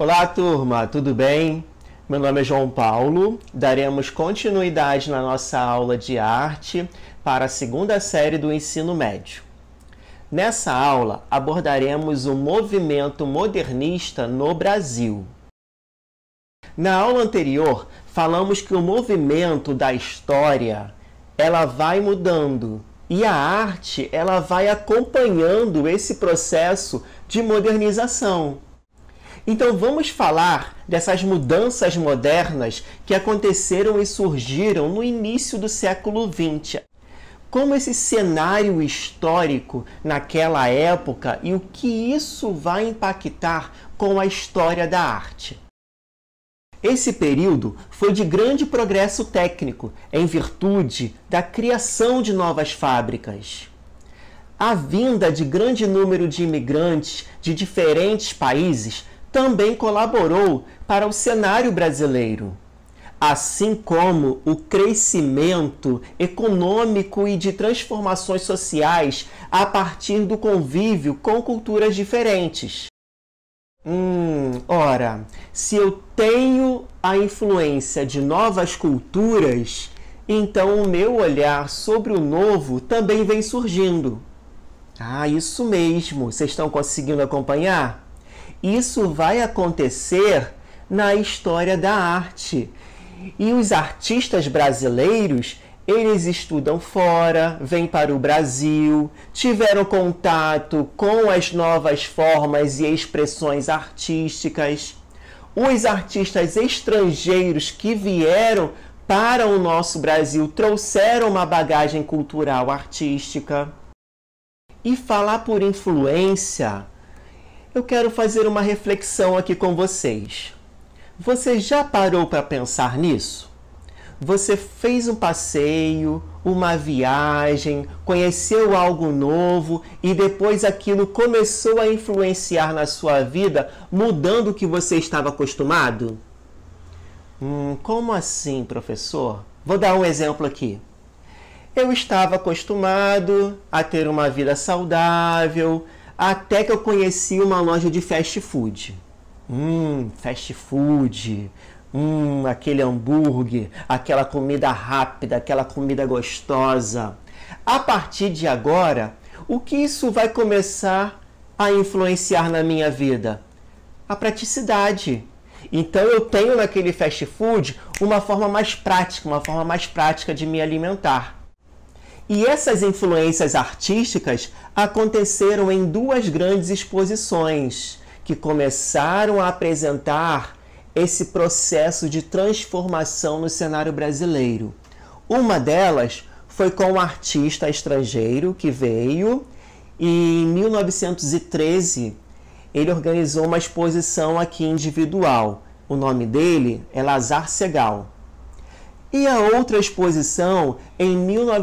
Olá, turma, tudo bem? Meu nome é João Paulo. Daremos continuidade na nossa aula de arte para a segunda série do ensino médio. Nessa aula, abordaremos o movimento modernista no Brasil. Na aula anterior, falamos que o movimento da história, ela vai mudando e a arte, ela vai acompanhando esse processo de modernização. Então vamos falar dessas mudanças modernas que aconteceram e surgiram no início do século XX. Como esse cenário histórico naquela época e o que isso vai impactar com a história da arte. Esse período foi de grande progresso técnico, em virtude da criação de novas fábricas. A vinda de grande número de imigrantes de diferentes países também colaborou para o cenário brasileiro, assim como o crescimento econômico e de transformações sociais a partir do convívio com culturas diferentes. Ora, se eu tenho a influência de novas culturas, então o meu olhar sobre o novo também vem surgindo. Isso mesmo, vocês estão conseguindo acompanhar? Isso vai acontecer na história da arte. E os artistas brasileiros, eles estudam fora, vêm para o Brasil, tiveram contato com as novas formas e expressões artísticas. Os artistas estrangeiros que vieram para o nosso Brasil trouxeram uma bagagem cultural artística. E falar por influência, eu quero fazer uma reflexão aqui com vocês. Você já parou para pensar nisso? Você fez um passeio, uma viagem, conheceu algo novo e depois aquilo começou a influenciar na sua vida, mudando o que você estava acostumado? Como assim, professor? Vou dar um exemplo aqui. Eu estava acostumado a ter uma vida saudável, até que eu conheci uma loja de fast food. Fast food, aquele hambúrguer, aquela comida rápida, aquela comida gostosa. A partir de agora, o que isso vai começar a influenciar na minha vida? A praticidade. Então eu tenho naquele fast food uma forma mais prática de me alimentar. E essas influências artísticas aconteceram em duas grandes exposições que começaram a apresentar esse processo de transformação no cenário brasileiro. Uma delas foi com um artista estrangeiro que veio e em 1913 ele organizou uma exposição aqui individual. O nome dele é Lazar Segal. E a outra exposição em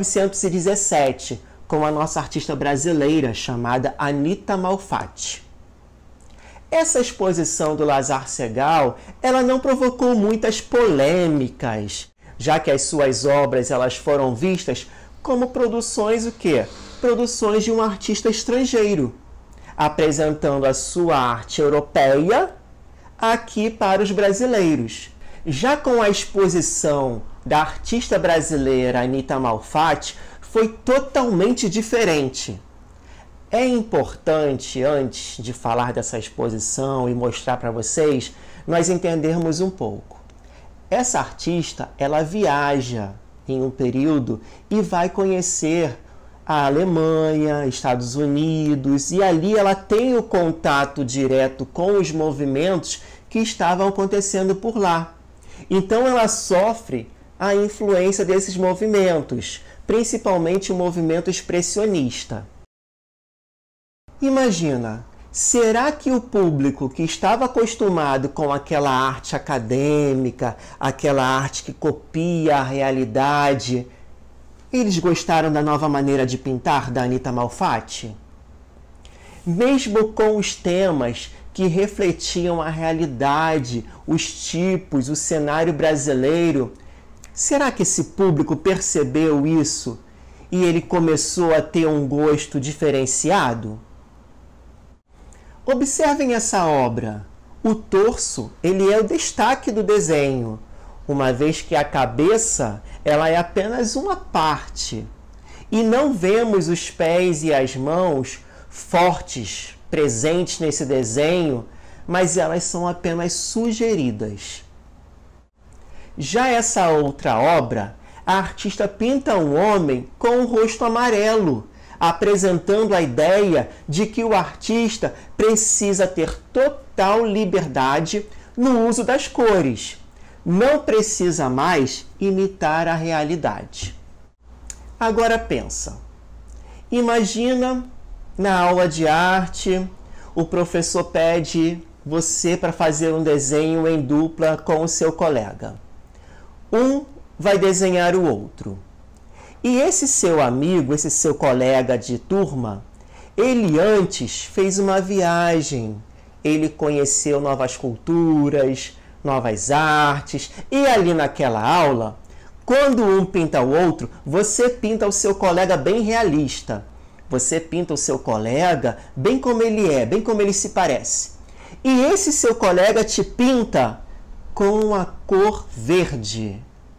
1917, com a nossa artista brasileira chamada Anita Malfatti. Essa exposição do Lazar Segal, ela não provocou muitas polêmicas, já que as suas obras elas foram vistas como produções Produções de um artista estrangeiro, apresentando a sua arte europeia aqui para os brasileiros. Já com a exposição da artista brasileira Anita Malfatti, foi totalmente diferente. É importante, antes de falar dessa exposição e mostrar para vocês, nós entendermos um pouco. Essa artista, ela viaja em um período e vai conhecer a Alemanha, Estados Unidos, e ali ela tem o contato direto com os movimentos que estavam acontecendo por lá. Então ela sofre a influência desses movimentos, principalmente o movimento expressionista. Imagina, será que o público que estava acostumado com aquela arte acadêmica, aquela arte que copia a realidade, eles gostaram da nova maneira de pintar da Anita Malfatti? Mesmo com os temas que refletiam a realidade, os tipos, o cenário brasileiro, será que esse público percebeu isso e ele começou a ter um gosto diferenciado? Observem essa obra, O torso, ele é o destaque do desenho, uma vez que a cabeça, ela é apenas uma parte. E não vemos os pés e as mãos fortes, presentes nesse desenho, mas elas são apenas sugeridas. Já essa outra obra, a artista pinta um homem com o rosto amarelo, apresentando a ideia de que o artista precisa ter total liberdade no uso das cores. Não precisa mais imitar a realidade. Agora pensa. Imagina na aula de arte, o professor pede você para fazer um desenho em dupla com o seu colega. Um vai desenhar o outro. E esse seu amigo, esse seu colega de turma, ele antes fez uma viagem. Ele conheceu novas culturas, novas artes. E ali naquela aula, quando um pinta o outro, você pinta o seu colega bem realista. Você pinta o seu colega bem como ele é, bem como ele se parece. E esse seu colega te pinta com a cor verde.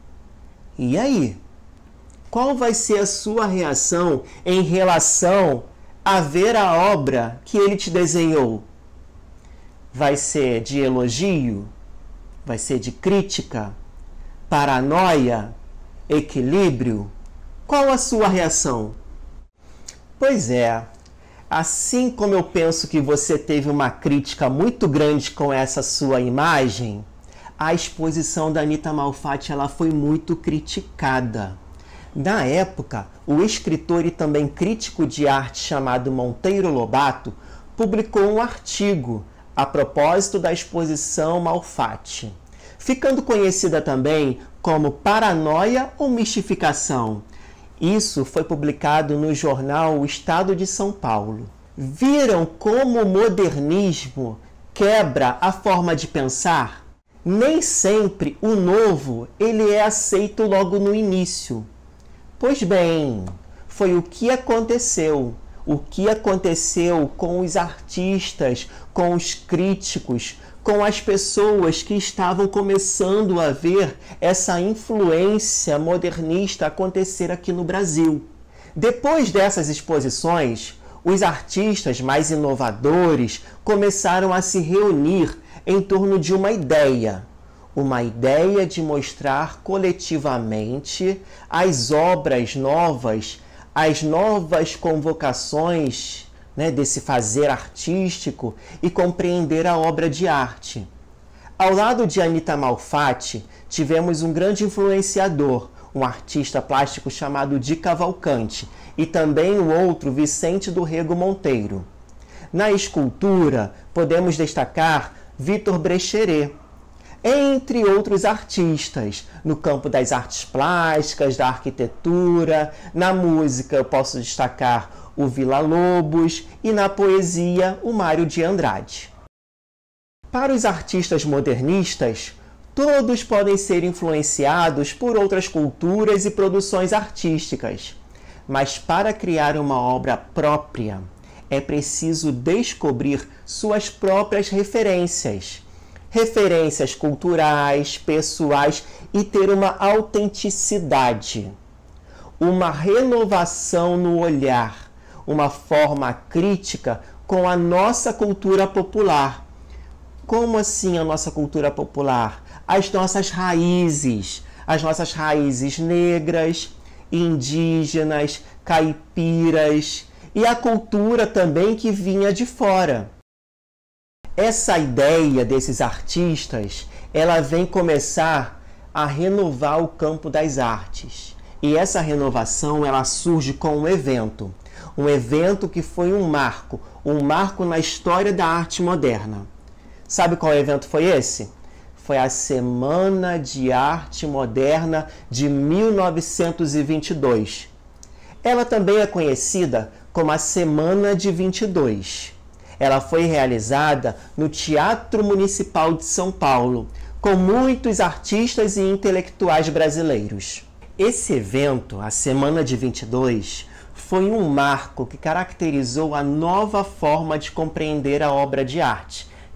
E aí? Qual vai ser a sua reação em relação a ver a obra que ele te desenhou? Vai ser de elogio? Vai ser de crítica? Paranoia? Equilíbrio? Qual a sua reação? Pois é, assim como eu penso que você teve uma crítica muito grande com essa sua imagem, a exposição da Anita Malfatti ela foi muito criticada. Na época, o escritor e também crítico de arte chamado Monteiro Lobato publicou um artigo a propósito da exposição Malfatti, ficando conhecida também como Paranoia ou Mistificação. Isso foi publicado no jornal O Estado de São Paulo. Viram como o modernismo quebra a forma de pensar? Nem sempre o novo ele é aceito logo no início. Pois bem, foi o que aconteceu. O que aconteceu com os artistas, com os críticos, com as pessoas que estavam começando a ver essa influência modernista acontecer aqui no Brasil. Depois dessas exposições, os artistas mais inovadores começaram a se reunir em torno de uma ideia de mostrar coletivamente as obras novas, as novas convocações, desse fazer artístico e compreender a obra de arte. Ao lado de Anita Malfatti, tivemos um grande influenciador, um artista plástico chamado Di Cavalcanti, e também o outro, Vicente do Rego Monteiro. Na escultura, podemos destacar Vitor Brecheret, entre outros artistas, no campo das artes plásticas, da arquitetura, na música eu posso destacar o Villa-Lobos e na poesia o Mário de Andrade. Para os artistas modernistas, todos podem ser influenciados por outras culturas e produções artísticas, mas para criar uma obra própria, é preciso descobrir suas próprias referências culturais, pessoais e ter uma autenticidade, uma renovação no olhar, uma forma crítica com a nossa cultura popular. Como assim a nossa cultura popular? As nossas raízes negras, indígenas, caipiras e a cultura também que vinha de fora. Essa ideia desses artistas, ela vem começar a renovar o campo das artes. E essa renovação, ela surge com um evento que foi um marco na história da arte moderna. Sabe qual evento foi esse? Foi a Semana de Arte Moderna de 1922. Ela também é conhecida como a Semana de 22. Ela foi realizada no Teatro Municipal de São Paulo, com muitos artistas e intelectuais brasileiros. Esse evento, a Semana de 22, foi um marco que caracterizou a nova forma de compreender a obra de arte,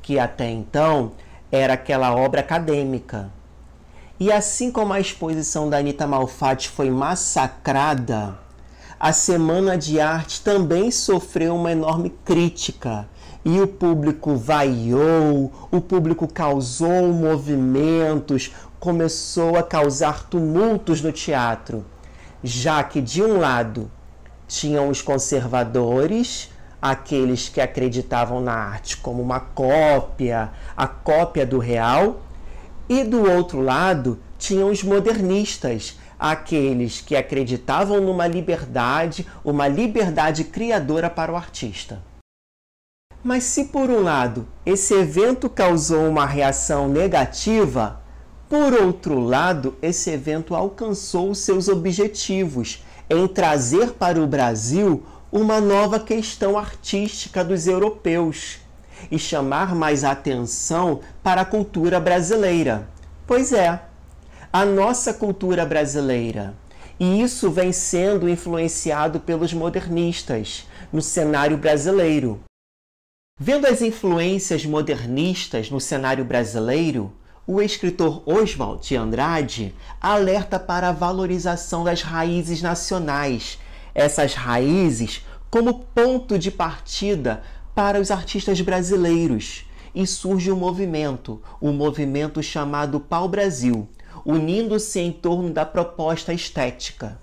que até então era aquela obra acadêmica. E assim como a exposição da Anita Malfatti foi massacrada, a Semana de Arte também sofreu uma enorme crítica. E o público vaiou, o público causou movimentos, começou a causar tumultos no teatro. Já que, de um lado, tinham os conservadores, aqueles que acreditavam na arte como uma cópia, a cópia do real, e do outro lado tinham os modernistas, aqueles que acreditavam numa liberdade, uma liberdade criadora para o artista. Mas se por um lado esse evento causou uma reação negativa, por outro lado esse evento alcançou seus objetivos em trazer para o Brasil uma nova questão artística dos europeus e chamar mais atenção para a cultura brasileira. Pois é, a nossa cultura brasileira. E isso vem sendo influenciado pelos modernistas no cenário brasileiro. Vendo as influências modernistas no cenário brasileiro, o escritor Oswald de Andrade alerta para a valorização das raízes nacionais, essas raízes como ponto de partida para os artistas brasileiros. E surge um movimento chamado Pau-Brasil, unindo-se em torno da proposta estética.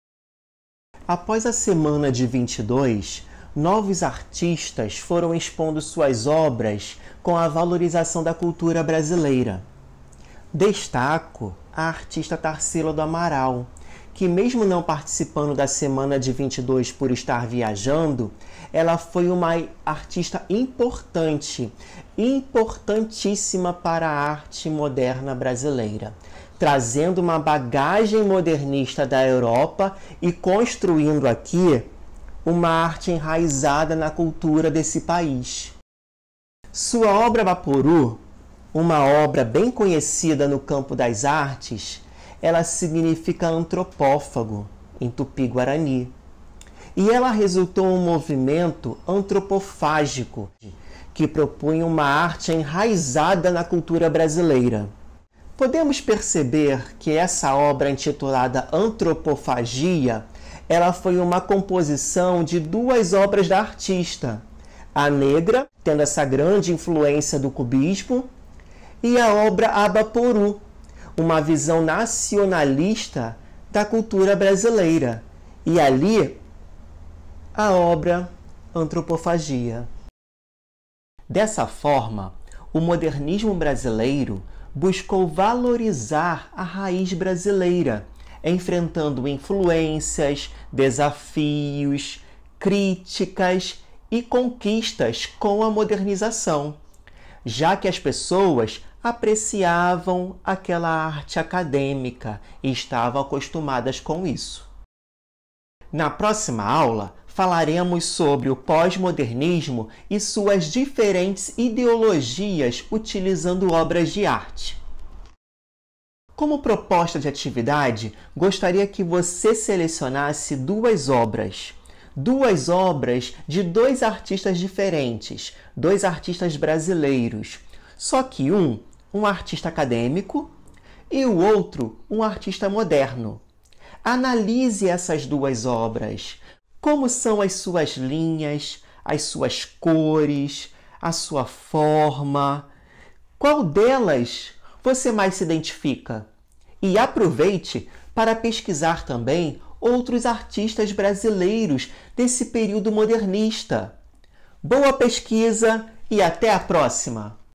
Após a Semana de 22, novos artistas foram expondo suas obras com a valorização da cultura brasileira. Destaco a artista Tarsila do Amaral, que mesmo não participando da Semana de 22 por estar viajando, ela foi uma artista importante, importantíssima para a arte moderna brasileira, trazendo uma bagagem modernista da Europa e construindo aqui uma arte enraizada na cultura desse país. Sua obra Vaporu, uma obra bem conhecida no campo das artes, ela significa antropófago em Tupi-Guarani. E ela resultou um movimento antropofágico que propunha uma arte enraizada na cultura brasileira. Podemos perceber que essa obra intitulada Antropofagia, ela foi uma composição de duas obras da artista. A Negra, tendo essa grande influência do cubismo, e a obra Abaporu, uma visão nacionalista da cultura brasileira. E ali, a obra Antropofagia. Dessa forma, o modernismo brasileiro buscou valorizar a raiz brasileira, enfrentando influências, desafios, críticas e conquistas com a modernização, já que as pessoas apreciavam aquela arte acadêmica e estavam acostumadas com isso. Na próxima aula, falaremos sobre o pós-modernismo e suas diferentes ideologias utilizando obras de arte. Como proposta de atividade, gostaria que você selecionasse duas obras de dois artistas diferentes, dois artistas brasileiros, só que um artista acadêmico e o outro um artista moderno. Analise essas duas obras. Como são as suas linhas, as suas cores, a sua forma? Qual delas você mais se identifica? E aproveite para pesquisar também outros artistas brasileiros desse período modernista. Boa pesquisa e até a próxima!